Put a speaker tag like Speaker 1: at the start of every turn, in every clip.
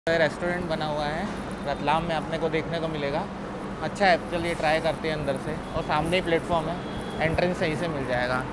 Speaker 1: Restaurant बना हुआ है रतलाम में, अपने को देखने को मिलेगा। अच्छा है, चलिए ट्राई करते हैं अंदर से। और सामने ही प्लेटफॉर्म है, एंट्रेंस सही से मिल जाएगा।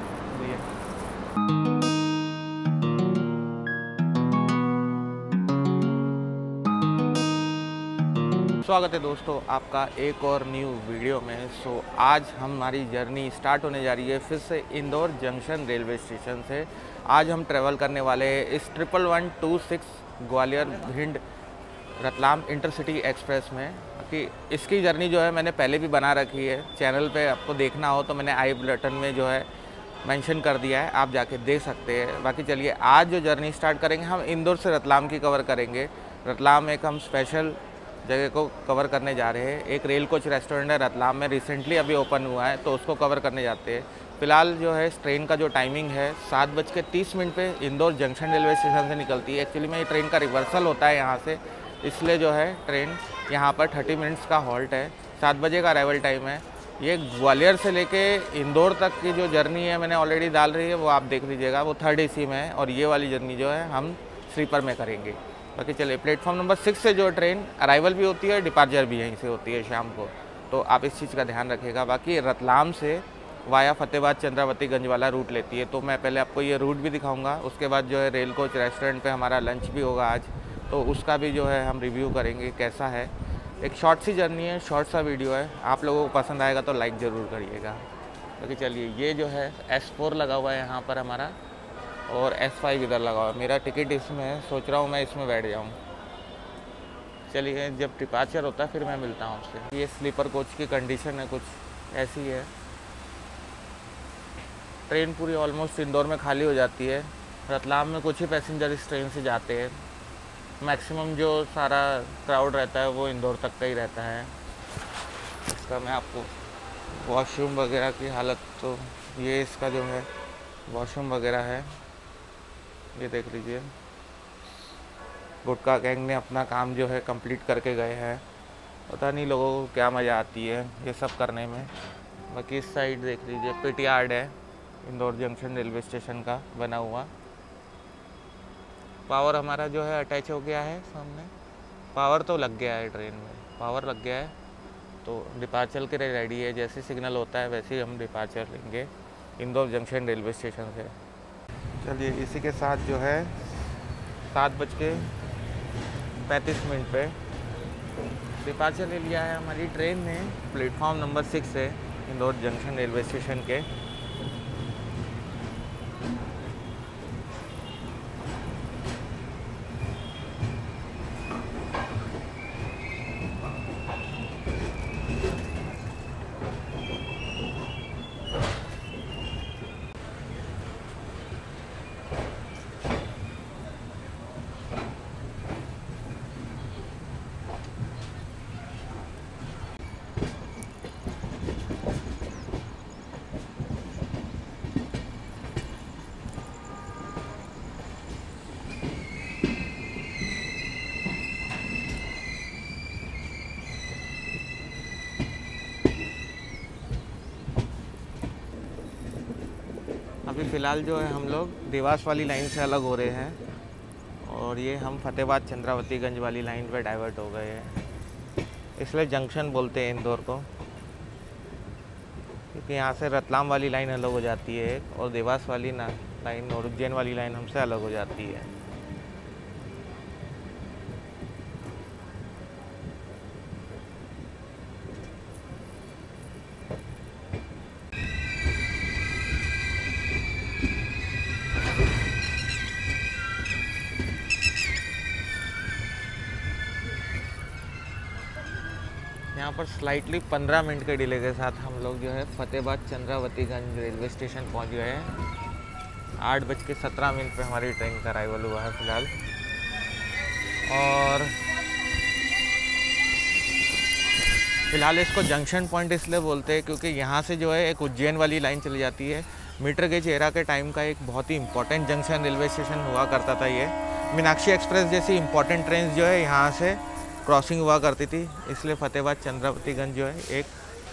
Speaker 1: स्वागत है दोस्तों आपका एक और न्यू वीडियो में। आज हमारी जर्नी स्टार्ट होने जा रही है फिर से इंदौर जंक्शन रेलवे स्टेशन से। आज हम ट्रैवल करने वाले हैं इस 1126 ग्वालियर भिंड रतलाम इंटरसिटी एक्सप्रेस में। कि इसकी जर्नी जो है मैंने पहले भी बना रखी है चैनल पे, आपको देखना हो तो मैंने आई बटन में जो है मेंशन कर दिया है, आप जाके देख सकते हैं। बाकी चलिए आज जो जर्नी स्टार्ट करेंगे हम इंदौर से रतलाम की कवर करेंगे। रतलाम एक हम स्पेशल जगह को कवर करने जा रहे हैं। एक रेल कोच रेस्टोरेंट है रतलाम में, रिसेंटली अभी ओपन हुआ है, तो उसको कवर करने जाते हैं। फ़िलहाल जो है ट्रेन का जो टाइमिंग है 7:30 पे इंदौर जंक्शन रेलवे स्टेशन से निकलती है। एक्चुअली में ये ट्रेन का रिवर्सल होता है यहाँ से, इसलिए जो है ट्रेन यहाँ पर 30 मिनट्स का हॉल्ट है। 7 बजे का अराइवल टाइम है। ये ग्वालियर से लेके इंदौर तक की जो जर्नी है मैंने ऑलरेडी डाल रही है, वो आप देख लीजिएगा, वो 3rd AC में है। और ये वाली जर्नी जो है हम स्लीपर में करेंगे। बाकी चलिए प्लेटफॉर्म नंबर 6 से जो ट्रेन अराइवल भी होती है, डिपार्चर भी यहीं से होती है शाम को, तो आप इस चीज़ का ध्यान रखिएगा। बाकी रतलाम से वाया फतेहाबाद चंद्रावतीगंज वाला रूट लेती है, तो मैं पहले आपको ये रूट भी दिखाऊंगा। उसके बाद जो है रेल कोच रेस्टोरेंट पे हमारा लंच भी होगा आज, तो उसका भी जो है हम रिव्यू करेंगे कैसा है। एक शॉर्ट सी जर्नी है, शॉर्ट सा वीडियो है, आप लोगों को पसंद आएगा तो लाइक ज़रूर करिएगा। बाकी चलिए ये जो है S4 लगा हुआ है यहाँ पर हमारा, और S5 इधर लगा हुआ है। मेरा टिकट इसमें है, सोच रहा हूँ मैं इसमें बैठ जाऊँ। चलिए जब डिपार्चर होता है फिर मैं मिलता हूँ आपसे। ये स्लीपर कोच की कंडीशन है कुछ ऐसी है। ट्रेन पूरी ऑलमोस्ट इंदौर में खाली हो जाती है। रतलाम में कुछ ही पैसेंजर इस ट्रेन से जाते हैं। मैक्सिमम जो सारा क्राउड रहता है वो इंदौर तक का ही रहता है। इसका मैं आपको वॉशरूम वगैरह की हालत, तो ये इसका जो है वॉशरूम वगैरह है, ये देख लीजिए। गुटका गैंग ने अपना काम जो है कंप्लीट करके गए हैं। पता नहीं लोगों को क्या मज़ा आती है ये सब करने में। बाकी इस साइड देख लीजिए पिट यार्ड है इंदौर जंक्शन रेलवे स्टेशन का बना हुआ। पावर हमारा जो है अटैच हो गया है सामने, पावर तो लग गया है, ट्रेन में पावर लग गया है, तो डिपार्चर के लिए रेडी है। जैसे सिग्नल होता है वैसे ही हम डिपार्चर लेंगे इंदौर जंक्शन रेलवे स्टेशन से। चलिए इसी के साथ जो है 7:35 पे डिपार्चर ले लिया है हमारी ट्रेन ने। प्लेटफॉर्म नंबर 6 है इंदौर जंक्शन रेलवे स्टेशन के। अभी फ़िलहाल जो है हम लोग देवास वाली लाइन से अलग हो रहे हैं, और ये हम फतेहाबाद चंद्रावतीगंज वाली लाइन पे डाइवर्ट हो गए हैं। इसलिए जंक्शन बोलते हैं इंदौर को, क्योंकि यहाँ से रतलाम वाली लाइन अलग हो जाती है एक, और देवास वाली लाइन और उज्जैन वाली लाइन हमसे अलग हो जाती है। यहाँ पर स्लाइटली 15 मिनट के डिले के साथ हम लोग जो है फतेहाबाद चंद्रावतीगंज रेलवे स्टेशन पहुँच गए हैं। 8:17 पे हमारी ट्रेन का अराइवल हुआ है फ़िलहाल। और फ़िलहाल इसको जंक्शन पॉइंट इसलिए बोलते हैं क्योंकि यहाँ से जो है एक उज्जैन वाली लाइन चली जाती है। मीटर गेज एरा के टाइम का एक बहुत ही इंपॉर्टेंट जंक्शन रेलवे स्टेशन हुआ करता था ये। मीनाक्षी एक्सप्रेस जैसी इंपॉर्टेंट ट्रेन जो है यहाँ से क्रॉसिंग हुआ करती थी, इसलिए फतेहाबाद चंद्रावतीगंज जो है एक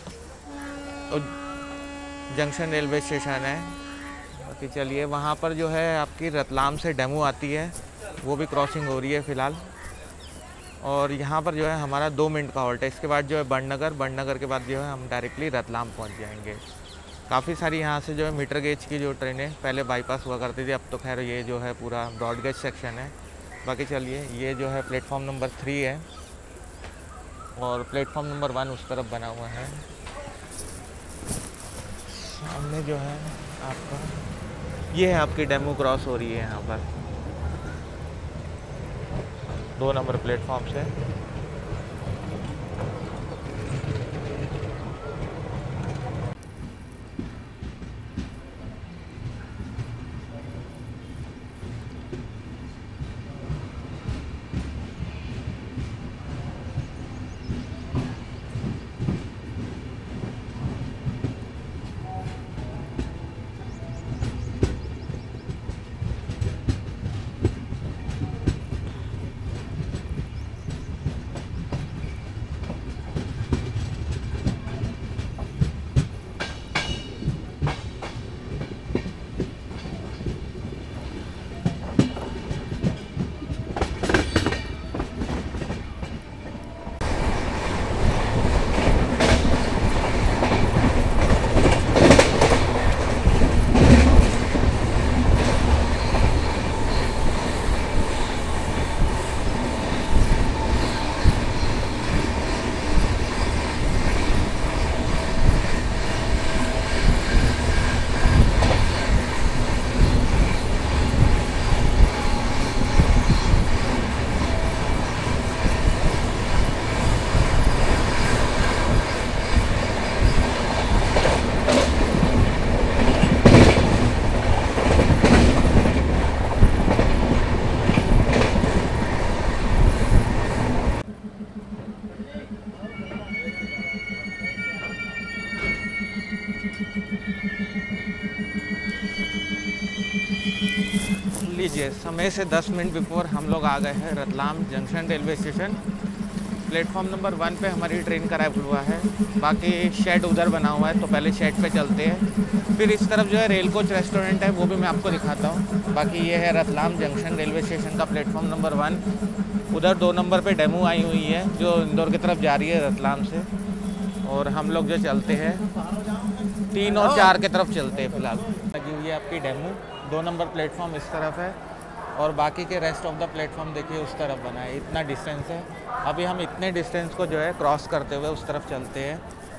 Speaker 1: जंक्शन रेलवे स्टेशन है। बाकी चलिए वहाँ पर जो है आपकी रतलाम से डेमो आती है, वो भी क्रॉसिंग हो रही है फ़िलहाल। और यहाँ पर जो है हमारा 2 मिनट का हॉल्ट है। इसके बाद जो है बड़नगर के बाद जो है हम डायरेक्टली रतलाम पहुँच जाएंगे। काफ़ी सारी यहाँ से जो है मीटर गेज की जो ट्रेनें पहले बाईपास हुआ करती थी, अब तो खैर ये जो है पूरा ब्रॉड गेज सेक्शन है। बाकी चलिए, ये जो है प्लेटफॉर्म नंबर 3 है और प्लेटफॉर्म नंबर 1 उस तरफ बना हुआ है। सामने जो है आपका ये है, आपकी डेमू क्रॉस हो रही है यहाँ पर 2 नंबर प्लेटफॉर्म से। लीजिए, समय से 10 मिनट बिफोर हम लोग आ गए हैं Ratlam junction railway station. Platform number 1 पे हमारी ट्रेन का अराइवल हुआ है। बाकी शेड उधर बना हुआ है, तो पहले शेड पे चलते हैं। फिर इस तरफ जो है रेल कोच रेस्टोरेंट है, वो भी मैं आपको दिखाता हूँ। बाकी ये है रतलाम जंक्शन रेलवे स्टेशन का प्लेटफॉर्म नंबर 1। उधर 2 नंबर पे डेमो आई हुई है जो इंदौर की तरफ जा रही है रतलाम से। और हम लोग जो चलते हैं 3 और 4 की तरफ चलते हैं। फिलहाल लगी हुई है आपकी डेमो। 2 नंबर प्लेटफॉर्म इस तरफ है और बाकी के रेस्ट ऑफ द प्लेटफॉर्म देखिए उस तरफ बना है। इतना डिस्टेंस है। अभी हम इतने डिस्टेंस को जो है क्रॉस करते हुए उस तरफ चलते हैं।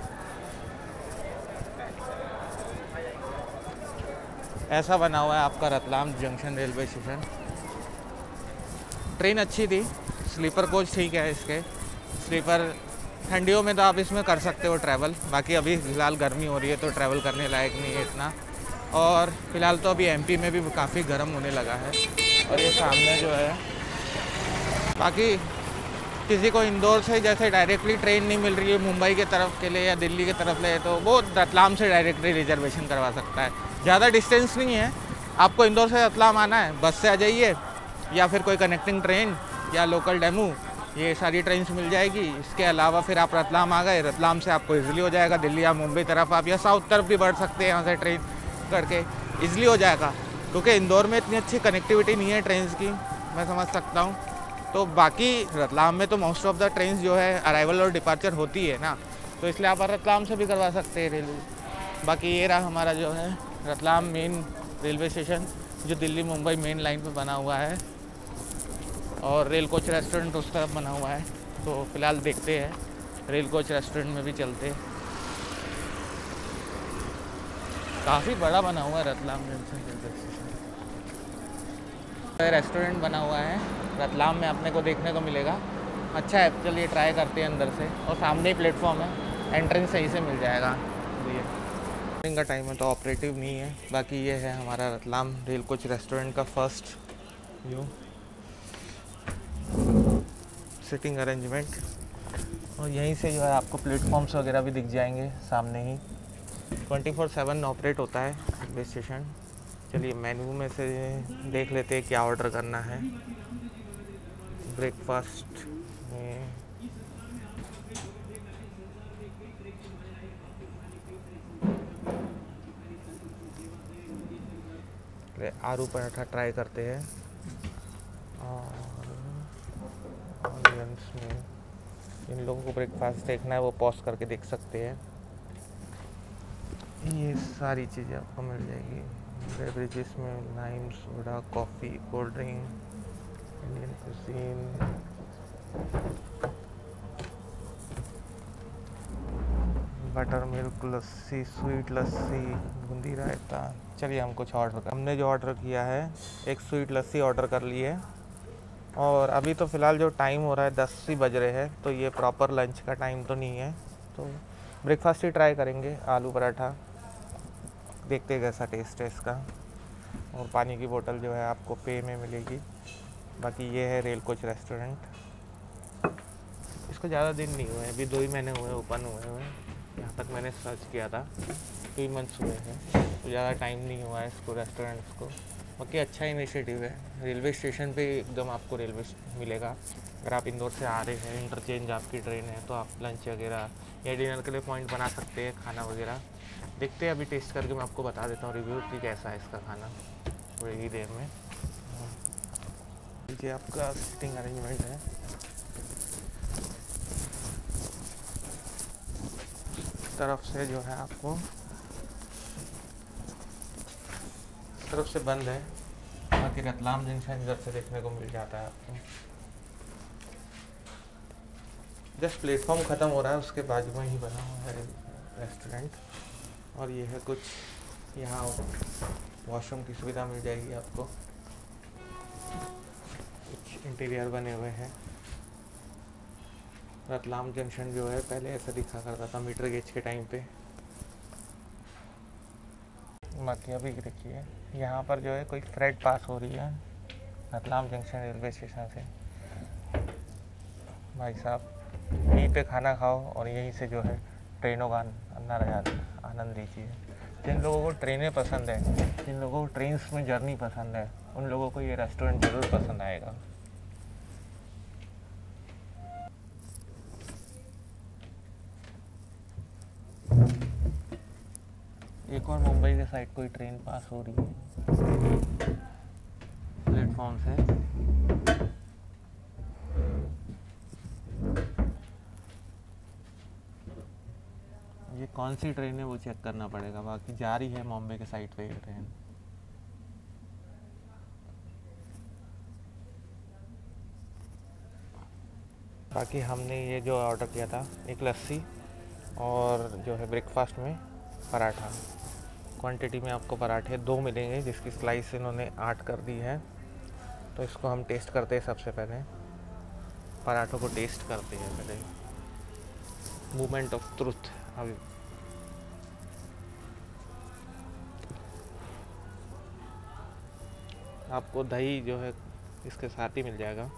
Speaker 1: ऐसा बना हुआ है आपका Ratlam junction railway station. Train अच्छी थी, स्लीपर कोच ठीक है इसके। स्लीपर ठंडियों में तो आप इसमें कर सकते हो ट्रैवल। बाकी अभी फ़िलहाल गर्मी हो रही है तो ट्रैवल करने लायक नहीं है इतना। और फिलहाल तो अभी एमपी में भी काफ़ी गर्म होने लगा है। और ये सामने जो है, बाकी किसी को इंदौर से जैसे डायरेक्टली ट्रेन नहीं मिल रही है मुंबई के तरफ के लिए या दिल्ली के तरफ ले, तो वो रतलाम से डायरेक्टली रिजर्वेशन करवा सकता है। ज़्यादा डिस्टेंस नहीं है, आपको इंदौर से रतलाम आना है, बस से आ जाइए या फिर कोई कनेक्टिंग ट्रेन या लोकल डेमू, ये सारी ट्रेन मिल जाएगी। इसके अलावा फिर आप रतलाम आ गए, रतलाम से आपको इजीली हो जाएगा दिल्ली या मुंबई तरफ आप या साउथ तरफ भी बढ़ सकते हैं। यहाँ से ट्रेन करके इजीली हो जाएगा, क्योंकि इंदौर में इतनी अच्छी कनेक्टिविटी नहीं है ट्रेन की, मैं समझ सकता हूँ। तो बाकी रतलाम में तो मोस्ट ऑफ द ट्रेन जो है अराइवल और डिपार्चर होती है ना, तो इसलिए आप रतलाम से भी करवा सकते हैं रेलवे। बाकी ये रहा हमारा जो है रतलाम मेन रेलवे स्टेशन, जो दिल्ली मुंबई मेन लाइन पे बना हुआ है। और रेल कोच रेस्टोरेंट उस तरफ बना हुआ है। तो फिलहाल देखते हैं, रेल कोच रेस्टोरेंट में भी चलते हैं। काफ़ी बड़ा बना हुआ है Ratlam junction railway station. Restaurant बना हुआ है रतलाम में, अपने को देखने को मिलेगा। अच्छा है, चलिए ट्राई करते हैं अंदर से। और सामने ही प्लेटफॉर्म है, एंट्रेंस सही से मिल जाएगा। ये का टाइम है तो ऑपरेटिव नहीं है। बाकी ये है हमारा रतलाम रेल कोच रेस्टोरेंट का फर्स्ट व्यू, सिटिंग अरेंजमेंट। और यहीं से जो है आपको प्लेटफॉर्म्स वगैरह भी दिख जाएंगे सामने ही। 24/7 ऑपरेट होता है रेलवे स्टेशन। चलिए मेन्यू में से देख लेते हैं क्या ऑर्डर करना है। ब्रेकफास्ट में आलू पराठा ट्राई करते हैं और ऑनियन इसमें इन लोगों को ब्रेकफास्ट देखना है वो पॉज करके देख सकते हैं। ये सारी चीज़ें आपको मिल जाएगी। बेवरेजेस में lime, soda, coffee, cold drink, Indian cuisine, buttermilk, lassi, sweet lassi, boondi raita. चलिए हम कुछ हमने जो ऑर्डर किया है, एक स्वीट लस्सी ऑर्डर कर ली है। और अभी तो फ़िलहाल जो टाइम हो रहा है 10 ही बज रहे हैं, तो ये प्रॉपर लंच का टाइम तो नहीं है, तो ब्रेकफास्ट ही ट्राई करेंगे। आलू पराठा, देखते हैं कैसा टेस्ट है इसका। और पानी की बोतल जो है आपको पे में मिलेगी। बाकी ये है रेल कोच रेस्टोरेंट। इसको ज़्यादा दिन नहीं हुए हैं, अभी 2 ही महीने हुए ओपन हुए। यहाँ तक मैंने सर्च किया था 2 मंथ्स हुए हैं, तो ज़्यादा टाइम नहीं हुआ है इसको, रेस्टोरेंट्स को। बाकी अच्छा इनिशिएटिव है। रेलवे स्टेशन पे एकदम आपको रेलवे मिलेगा। अगर आप इंदौर से आ रहे हैं, इंटरचेंज आपकी ट्रेन है, तो आप लंच वगैरह या डिनर के लिए पॉइंट बना सकते हैं, खाना वगैरह। देखते हैं, अभी टेस्ट करके मैं आपको बता देता हूँ रिव्यू कि कैसा है इसका खाना थोड़ी ही देर में। ये आपका सिटिंग अरेंजमेंट है। तरफ से जो है आपको तरफ से बंद है, बाकी रतलाम जंक्शन इधर से देखने को मिल जाता है आपको। जस्ट प्लेटफॉर्म ख़त्म हो रहा है, उसके बाजू में ही बना हुआ है रेस्टोरेंट। और ये है कुछ, यहाँ वॉशरूम की सुविधा मिल जाएगी आपको। कुछ इंटीरियर बने हुए हैं। रतलाम जंक्शन जो है पहले ऐसा दिखा करता था मीटर गेज के टाइम पे। बाकी अभी देखिए यहाँ पर जो है कोई फ्रेट पास हो रही है रतलाम जंक्शन रेलवे स्टेशन से। भाई साहब यहीं पे खाना खाओ और यहीं से जो है ट्रेनों का आनंद लीजिए। जिन लोगों को ट्रेनें पसंद है, जिन लोगों को ट्रेन्स में जर्नी पसंद है, उन लोगों को ये रेस्टोरेंट ज़रूर पसंद आएगा। एक और मुंबई के साइड कोई ट्रेन पास हो रही है प्लेटफॉर्म से। ये कौन सी ट्रेन है वो चेक करना पड़ेगा। बाकी जा रही है मुंबई के साइड पे ये ट्रेन। बाकी हमने ये जो ऑर्डर किया था, एक लस्सी और जो है ब्रेकफास्ट में पराठा। क्वांटिटी में आपको पराठे 2 मिलेंगे, जिसकी स्लाइस इन्होंने 8 कर दी है। तो इसको हम टेस्ट करते हैं। सबसे पहले पराठों को टेस्ट करते हैं पहले। Movement of truth. अभी आपको दही जो है इसके साथ ही मिल जाएगा।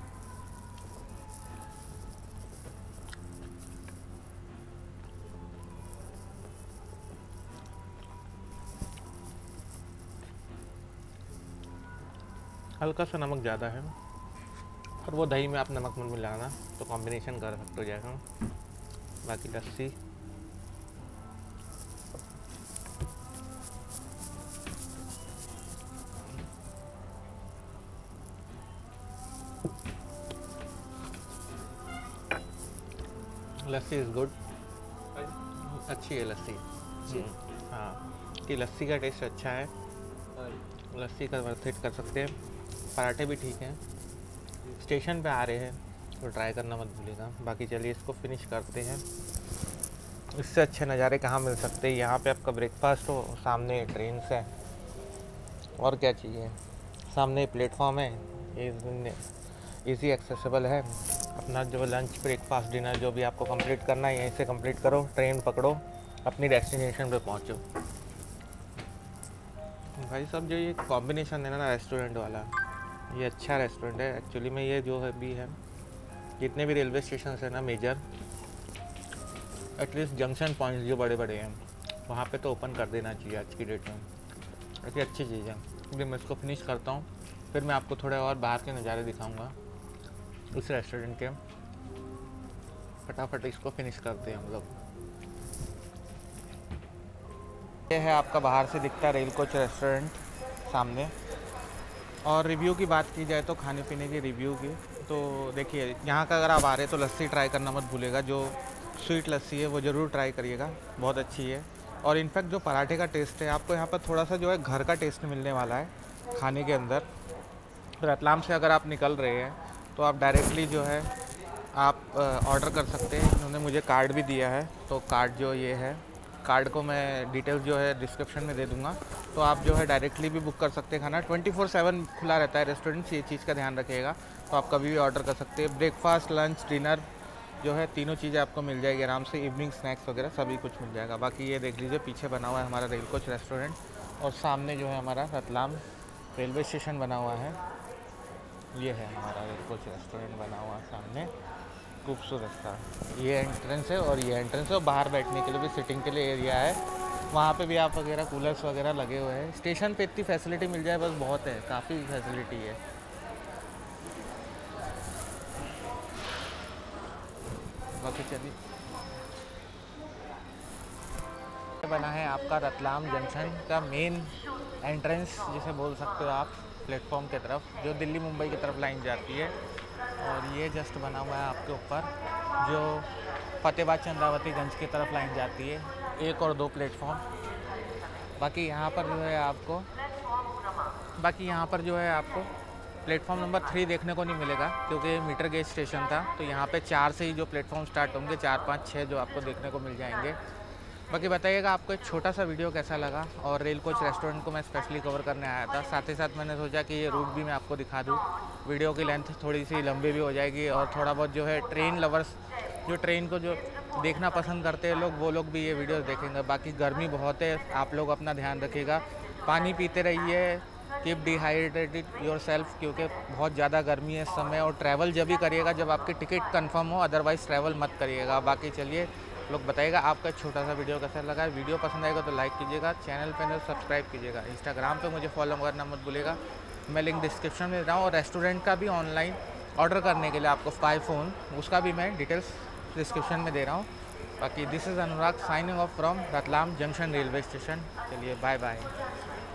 Speaker 1: हल्का सा नमक ज़्यादा है, और वो दही में आप नमक मत मिलाना, तो कॉम्बिनेशन कर सकते हो जाएगा। बाकी लस्सी लस्सी इज़ गुड, अच्छी है लस्सी। हाँ, कि लस्सी का टेस्ट अच्छा है, लस्सी का वर्थ इट कर सकते हैं। पराठे भी ठीक हैं। स्टेशन पे आ रहे हैं तो ट्राई करना मत भूलिएगा। बाकी चलिए इसको फिनिश करते हैं। इससे अच्छे नज़ारे कहाँ मिल सकते हैं। यहाँ पे आपका ब्रेकफास्ट हो, सामने ट्रेन है, और क्या चाहिए। सामने प्लेटफॉर्म है, ईज़ी एक्सेसिबल है। अपना जो लंच, ब्रेकफास्ट, डिनर जो भी आपको कंप्लीट करना है यहीं से कंप्लीट करो, ट्रेन पकड़ो, अपनी डेस्टिनेशन पे पहुँचो। भाई साहब जो ये कॉम्बिनेशन है ना रेस्टोरेंट वाला, ये अच्छा रेस्टोरेंट है एक्चुअली में। ये जो है भी है, जितने भी रेलवे स्टेशन है ना मेजर, एटलीस्ट जंक्शन पॉइंट्स जो बड़े बड़े हैं वहाँ पे तो ओपन कर देना चाहिए आज की डेट में। ऐसी अच्छी चीज़ है। क्योंकि मैं इसको फिनिश करता हूँ, फिर मैं आपको थोड़े और बाहर के नज़ारे दिखाऊँगा उस रेस्टोरेंट के। फटाफट इसको फिनिश करते हैं हम लोग। ये है आपका बाहर से दिखता रेल कोच रेस्टोरेंट सामने। और रिव्यू की बात की जाए तो खाने पीने के रिव्यू की, तो देखिए यहाँ का अगर आप आ रहे हैं तो लस्सी ट्राई करना मत भूलिएगा, जो स्वीट लस्सी है वो ज़रूर ट्राई करिएगा, बहुत अच्छी है। और इनफैक्ट जो पराठे का टेस्ट है आपको यहाँ पर थोड़ा सा जो है घर का टेस्ट मिलने वाला है खाने के अंदर। रतलाम से अगर आप निकल रहे हैं तो आप डायरेक्टली जो है आप ऑर्डर कर सकते हैं। इन्होंने मुझे कार्ड भी दिया है, तो कार्ड जो ये है, कार्ड को मैं डिटेल्स जो है डिस्क्रिप्शन में दे दूँगा, तो आप जो है डायरेक्टली भी बुक कर सकते हैं खाना। 24/7 खुला रहता है रेस्टोरेंट, ये चीज़ का ध्यान रखिएगा। तो आप कभी भी ऑर्डर कर सकते हैं। ब्रेकफास्ट, लंच, डिनर जो है तीनों चीज़ें आपको मिल जाएगी आराम से, इवनिंग स्नैक्स वगैरह सभी कुछ मिल जाएगा। बाकी ये देख लीजिए पीछे बना हुआ है हमारा रेल कोच रेस्टोरेंट, और सामने जो है हमारा रतलाम रेलवे स्टेशन बना हुआ है। ये है हमारा रेल कोच रेस्टोरेंट बना हुआ सामने, खूबसूरत सा ये एंट्रेंस है। और ये एंट्रेंस है, बाहर बैठने के लिए भी सिटिंग के लिए एरिया है, वहाँ पे भी आप वगैरह कूलर्स वगैरह लगे हुए हैं। स्टेशन पे इतनी फैसिलिटी मिल जाए बस बहुत है, काफ़ी फैसिलिटी है। बाकी चलिए, बना है आपका रतलाम जंक्शन का मेन एंट्रेंस जिसे बोल सकते हो आप, प्लेटफॉर्म की तरफ जो दिल्ली मुंबई की तरफ लाइन जाती है। और ये जस्ट बना हुआ है आपके ऊपर जो फतेहाबाद चंद्रावतीगंज की तरफ लाइन जाती है, 1 और 2 प्लेटफॉर्म। बाकी यहाँ पर जो है आपको प्लेटफॉर्म नंबर 3 देखने को नहीं मिलेगा, क्योंकि मीटर गेज स्टेशन था। तो यहाँ पे 4 से ही जो प्लेटफॉर्म स्टार्ट होंगे, 4, 5, 6 जो आपको देखने को मिल जाएंगे। बाकी बताइएगा आपको एक छोटा सा वीडियो कैसा लगा। और रेल कोच रेस्टोरेंट को मैं स्पेशली कवर करने आया था, साथ ही साथ मैंने सोचा कि ये रूट भी मैं आपको दिखा दूँ। वीडियो की लेंथ थोड़ी सी लंबी भी हो जाएगी, और थोड़ा बहुत जो है ट्रेन लवर्स, जो ट्रेन को जो देखना पसंद करते हैं लोग, वो लोग भी ये वीडियो देखेंगे। बाकी गर्मी बहुत है, आप लोग अपना ध्यान रखिएगा, पानी पीते रहिए, कीप डिहाइड्रेटेड योरसेल्फ, क्योंकि बहुत ज़्यादा गर्मी है इस समय। और ट्रैवल जब भी करिएगा जब आपकी टिकट कंफर्म हो, अदरवाइज़ ट्रैवल मत करिएगा। बाकी चलिए लोग बताइएगा आपका छोटा सा वीडियो कैसा लगा। वीडियो पसंद आएगा तो लाइक कीजिएगा, चैनल पे तो सब्सक्राइब कीजिएगा, इंस्टाग्राम पे मुझे फॉलो करना मत भूलिएगा, मैं लिंक डिस्क्रिप्शन में दे रहा हूँ। और रेस्टोरेंट का भी ऑनलाइन ऑर्डर करने के लिए आपको 5 फ़ोन, उसका भी मैं डिटेल्स डिस्क्रिप्शन में दे रहा हूँ। बाकी this is Anurag signing off from Ratlam junction railway station. चलिए बाय बाय।